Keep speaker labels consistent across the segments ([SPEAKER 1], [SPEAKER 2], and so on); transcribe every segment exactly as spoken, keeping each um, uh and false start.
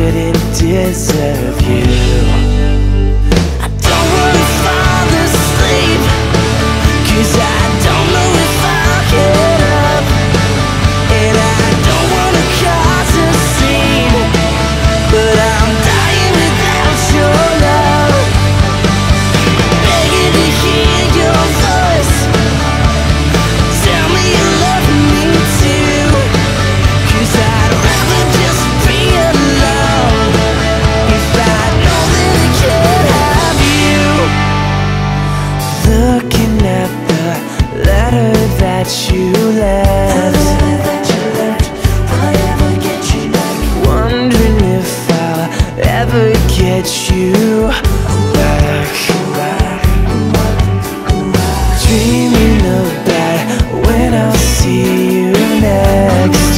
[SPEAKER 1] didn't deserve you. I don't wanna fall asleep, 'cause I don't know if I'll get up. And I don't wanna cause a scene, but I'm dying without your love. Begging to hear your voice, tell me you love me too, 'cause I'd rather just be alone if I know that I can't have you. Looking at the letter that you left, will I ever get you back? Wondering if I'll ever get you back. Dreaming about when I'll see you next,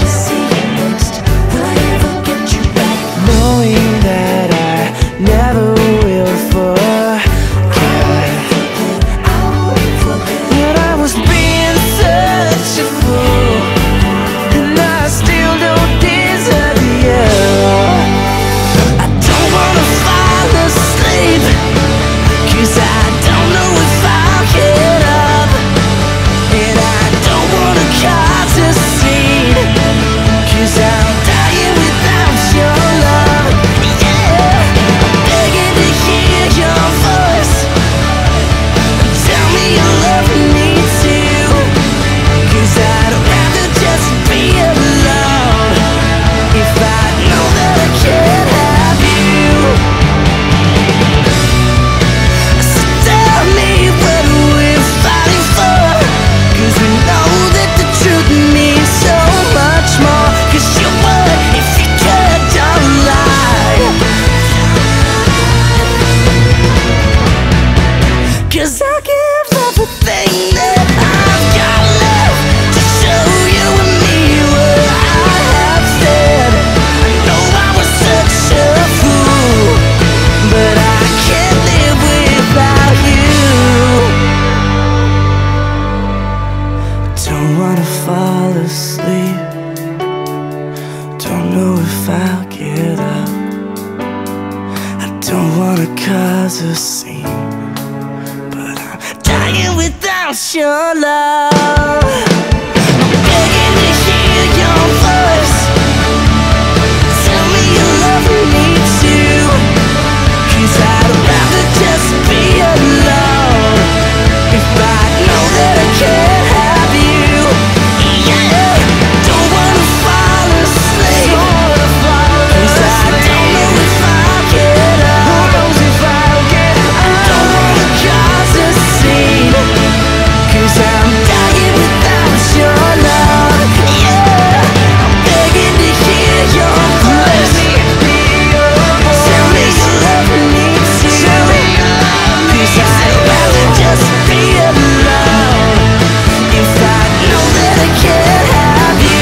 [SPEAKER 1] knowing that I never will forget that I was being such a fool, and I still don't deserve you. I don't wanna fall asleep, 'cause I don't know if I'll get up. And I don't wanna cause a scene, 'cause I'm dying without your love. Yeah, begging to hear your voice, tell me you love me too, 'cause I'd rather just be alone if I know that I can't have you. So tell me what we're fighting for, 'cause we know that the truth means so much more. 'Cause you would if you could, don't lie. 'Cause I'll give everything that I've got left to show you and me what I have said. I know I was such a fool, but I can't live without you. Don't wanna fall asleep, don't know if I'll get up. I don't wanna cause a scene, but I'm dying without your love. I'm begging to hear your voice, tell me you love me too, 'cause I'd rather just be alone if I know that I can't have you. Yeah, don't wanna fall asleep, 'cause I don't know if I'll get up. I don't wanna cause a scene, 'cause I'm dying without your love. Yeah, I'm begging to hear your voice, tell me you love me too, 'cause I'd rather just be alone if I know that I can't have you.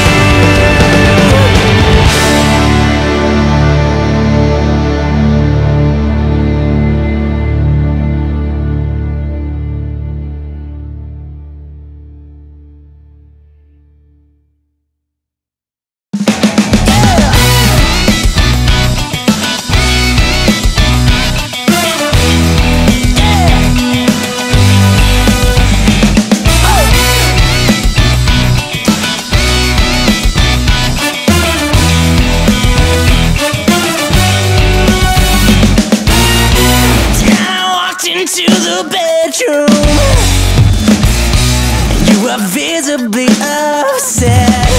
[SPEAKER 1] I walked into the bedroom, and you were visibly upset,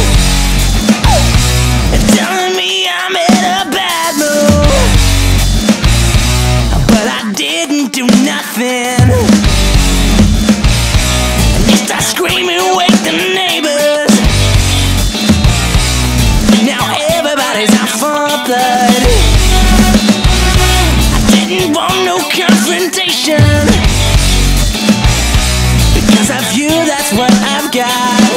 [SPEAKER 1] telling me I'm in a bad mood, but I didn't do nothing. And you start screaming, wake the neighbors. Now everybody's out for blood. I didn't want no confrontation, because of you, that's what I've got.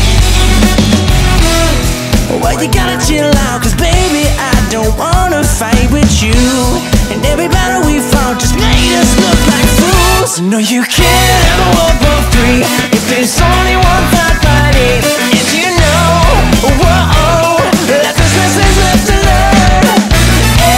[SPEAKER 1] Well, you gotta chill out, 'cause baby, I don't wanna fight with you. And every battle we fought just made us look like fools. No, you can't have a World War Three if there's only one fight fighting. And you know, whoa, that there's lessons left to learn.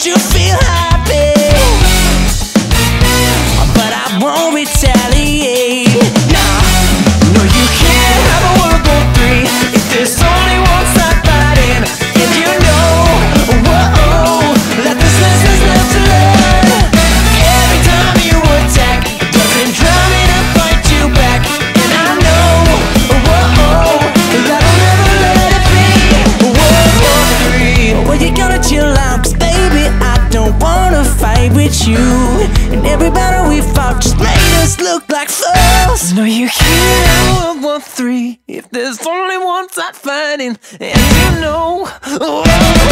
[SPEAKER 1] you feel happy, but I won't retaliate. Nah, no, you can't have a World War Three if there's only one side fighting. And you know, whoa, that there's lessons left to learn. Every time you attack, it doesn't drown me to fight you back. And I know, whoa, that I'll never let it be World War Three. Well, you gotta chill out, 'cause baby, I don't wanna fight with you. And every battle we fought just made us look like fools. No, you can't have World War Three if there's only one side fighting. And you know, oh,